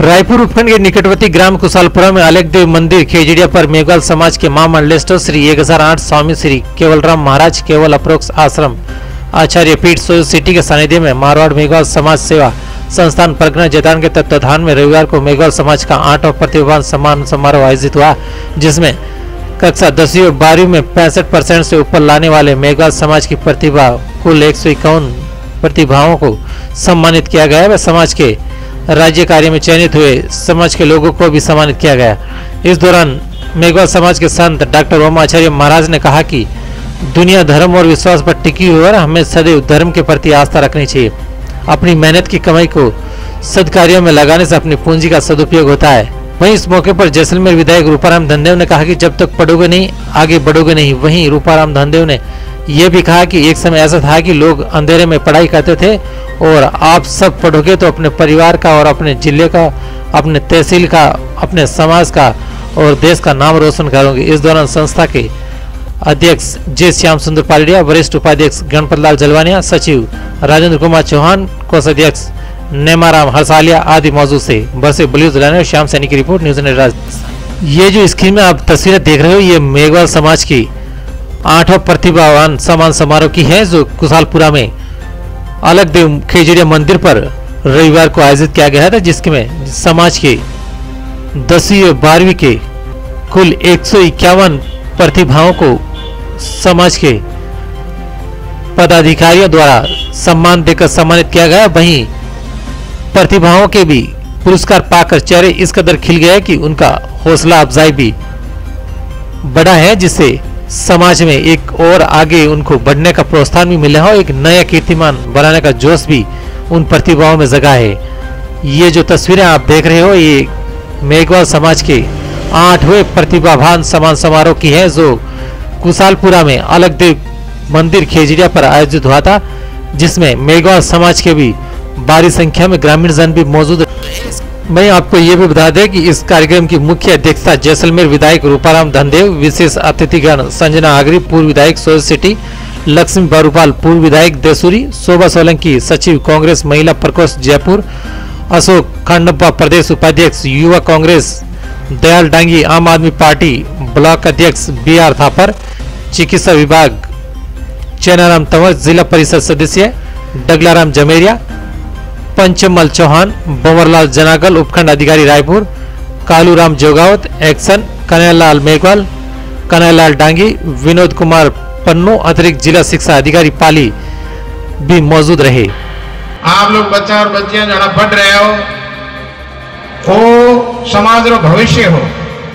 रायपुर उपखंड के निकटवर्ती ग्राम कुशालपुरा में अलगदेव मंदिर खेजड़िया पर मेघवाल समाज के महामंडलेश्वर श्री 1008 स्वामी श्री केवलराम महाराज केवल अप्रोक्ष आश्रम आचार्य पीठ सिटी के सानिध्य में मारवाड़ मेघवाल समाज सेवा संस्थान परगना जैतान के तत्वाधान में रविवार को मेघवाल समाज का 8वां प्रतिभावान सम्मान समारोह आयोजित हुआ, जिसमें कक्षा 10वीं और 12वीं में 65% से ऊपर लाने वाले मेघवाल समाज की प्रतिभा कुल 151 प्रतिभाओं को सम्मानित किया गया व समाज के राज्य कार्य में चयनित हुए समाज के लोगों को भी सम्मानित किया गया। इस दौरान मेघवाल समाज के संत डॉक्टर ओम आचार्य महाराज ने कहा कि दुनिया धर्म और विश्वास पर टिकी हुई है, हमें सदैव धर्म के प्रति आस्था रखनी चाहिए। अपनी मेहनत की कमाई को सदकार्यों में लगाने से अपनी पूंजी का सदुपयोग होता है। वहीं इस मौके पर जैसलमेर विधायक रूपाराम धनदेव ने कहा कि जब तक पढ़ोगे नहीं आगे बढ़ोगे नहीं। वहीं रूपाराम धनदेव ने यह भी कहा कि एक समय ऐसा था कि लोग अंधेरे में पढ़ाई करते थे और आप सब पढ़ोगे तो अपने परिवार का और अपने जिले का, अपने तहसील का, अपने समाज का और देश का नाम रोशन करोगे। इस दौरान संस्था के अध्यक्ष जे श्याम सुंदर पालड़िया, वरिष्ठ उपाध्यक्ष गणपत लाल जलवानिया, सचिव राजेंद्र कुमार चौहान, कोषाध्यक्ष नेमाराम हरसालिया आदि मौजूद से। बरसे बलियूद लाने और श्याम सैनी की रिपोर्ट, न्यूज एंड राजस्थान। ये जो स्क्रीन में आप तस्वीरें देख रहे हो ये मेघवाल समाज की 8वां प्रतिभावान सम्मान समारोह की है, जो कुशालपुरा में अलगदेव खेजड़िया मंदिर पर रविवार को आयोजित किया गया था, जिसमें समाज के 10वीं और 12वीं के कुल 151 प्रतिभाओं को समाज के पदाधिकारियों द्वारा सम्मान देकर सम्मानित किया गया। वहीं प्रतिभाओं के भी पुरस्कार पाकर चेहरे इस कदर खिल गए कि उनका हौसला अफजाई भी बढ़ा है, जिससे समाज में एक और आगे उनको बढ़ने का प्रोत्साहन भी मिला है। एक नया कीर्तिमान बनाने का जोश भी उन प्रतिभाओं में जगा है। ये जो तस्वीरें आप देख रहे हो ये मेघवाल समाज के 8वें प्रतिभावान सम्मान समारोह की है, जो कुशालपुरा में अलगदेव मंदिर खेजड़िया पर आयोजित हुआ था, जिसमें मेघवाल समाज के भी भारी संख्या में ग्रामीण जन भी मौजूद। मैं आपको ये भी बता दें कि इस कार्यक्रम की मुख्य अध्यक्षता जैसलमेर विधायक रूपाराम धनदेव, विशेष अतिथिगण संजना आगरी पूर्व विधायक सोज सिटी, लक्ष्मी बारूपाल पूर्व विधायक देसूरी, शोभा सोलंकी सचिव कांग्रेस महिला प्रकोष्ठ जयपुर, अशोक खंडप्पा प्रदेश उपाध्यक्ष युवा कांग्रेस, दयाल डांगी आम आदमी पार्टी ब्लॉक अध्यक्ष BR थापर, चिकित्सा विभाग चैनाराम तंवर, जिला परिषद सदस्य डगलाराम जमेरिया, पंचमल चौहान, बंवरलाल जनागल उपखंड अधिकारी रायपुर, कालूराम जोगावत एक्शन, कन्हैयालाल मेघवाल, कन्हैयालाल डांगी, विनोद कुमार पन्नू अतिरिक्त जिला शिक्षा अधिकारी पाली भी मौजूद रहे। आप लोग बच्चा और बच्चियां जो पढ़ रहे हो वो समाज रो भविष्य हो।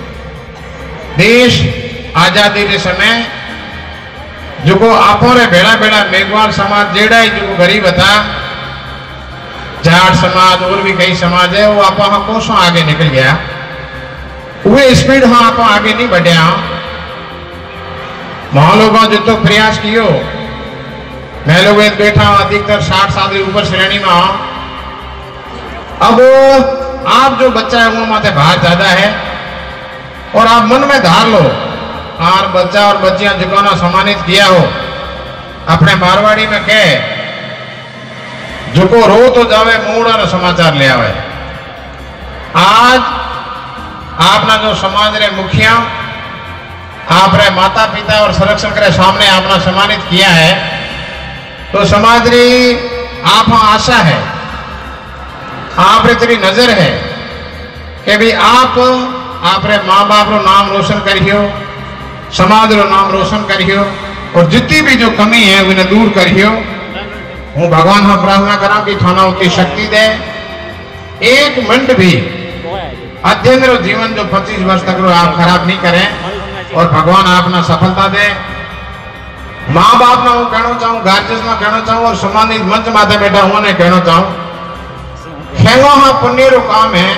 देश आजादी के समय जो आपो रे भेड़ा भेड़ा मेघवाल समाज जेड़ा ही जो गरीब था, जाट समाज और भी कई समाज है, वो आप कोसों आगे निकल गया। वे स्पीड हाँ आप आगे नहीं बढ़िया। वहां लोगों जो तो प्रयास कियो, मैं लोग बैठा हूं अधिकतर 60 साल के ऊपर श्रेणी में हूं। अब आप जो बच्चा है वो माथे भार ज्यादा है और आप मन में धार लो और बच्चा और बच्चियां जिन्होंने सम्मानित किया हो अपने मारवाड़ी में कह जो को रो तो जावे मूड और समाचार ले आवे। आज आपना जो समाज रे मुखिया आप रे माता पिता और संरक्षण करे सामने आपना सम्मानित किया है, तो समाज री आप आशा है, आप रे तेरी नजर है कि भी आप रे माँ बाप रो नाम रोशन करियो, समाज रो नाम रोशन करियो और जितनी भी जो कमी है उन्हें दूर करियो। हूँ भगवान हाँ प्रार्थना करा कि थाना उतनी शक्ति दे। एक मिनट भी अध्ययन रो जीवन जो 25 वर्ष तक रो आप खराब नहीं करें और भगवान आपना सफलता दे। माँ बाप ना हूँ कहना चाहूँ, गार्जियन ना कहना चाहूँ और सम्मानित मंच माथे बैठा हुआ ने कहना चाहूँ, खेंगो हाँ पुण्य रो काम है।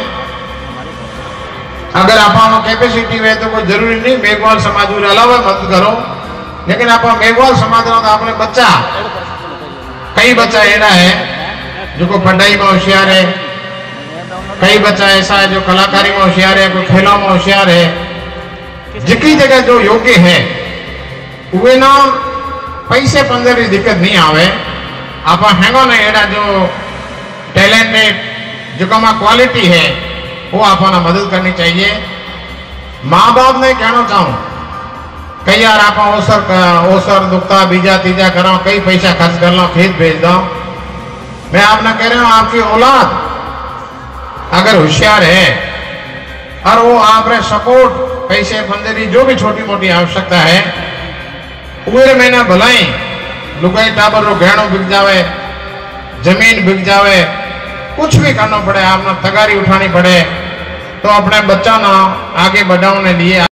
अगर आप कैपेसिटी है तो कोई जरूरी नहीं मेघवाल समाज के अलावा मदद करो, लेकिन आप मेघवाल समाज रो तो आपने बच्चा कई बच्चा ऐसा है जो को पढ़ाई में होशियार है, कई बच्चा ऐसा है जो कलाकारी में होशियार है, कोई खेलों में होशियार है। जितनी जगह जो योग्य है वे ना पैसे पंद्रह की दिक्कत नहीं आवे। आप हैंगो ने एड़ा जो टैलेंटेड जो क्वालिटी है वो आपने मदद करनी चाहिए। माँ बाप ने कहना चाहूं कई यार आप ओसर दुखता बीजा तीजा करो, कई पैसा खर्च कर लो, खेत भेज दो। मैं आपने कह रहा हूं आपकी औलाद अगर होशियार है और वो आपने सपोर्ट पैसे बंदरी जो भी छोटी मोटी आवश्यकता है पूरे महीना भलाई लुगाई टाबर रो गहणो बिक जावे, जमीन बिक जावे, कुछ भी करना पड़े, आपने तगारी उठानी पड़े तो अपने बच्चा ना आगे बढ़ाने लिए